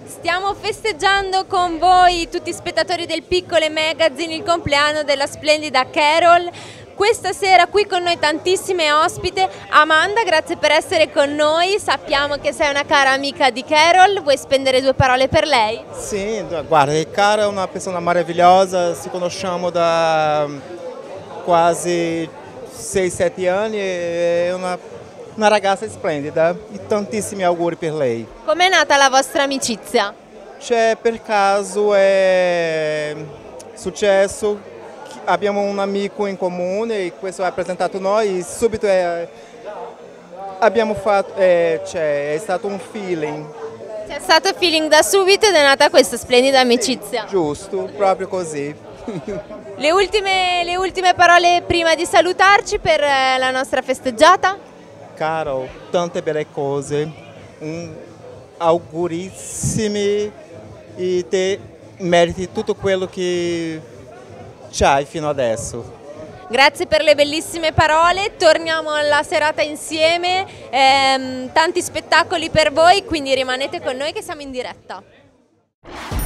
Stiamo festeggiando con voi, tutti spettatori del Piccole Magazine, il compleanno della splendida Carol. Questa sera qui con noi tantissime ospite. Amanda, grazie per essere con noi, sappiamo che sei una cara amica di Carol, vuoi spendere due parole per lei? Sì, guarda, Carol è una persona meravigliosa, ci conosciamo da quasi 6-7 anni, è una ragazza splendida e tantissimi auguri per lei. Com'è nata la vostra amicizia? Per caso è successo, abbiamo un amico in comune e questo ha presentato noi e subito abbiamo fatto, è stato un feeling. C'è stato feeling da subito ed è nata questa splendida amicizia. Giusto, proprio così. Le ultime parole prima di salutarci per la nostra festeggiata? Carol, tante belle cose, augurissimi e te meriti tutto quello che c'hai fino adesso. Grazie per le bellissime parole, torniamo alla serata insieme, tanti spettacoli per voi, quindi rimanete con noi che siamo in diretta.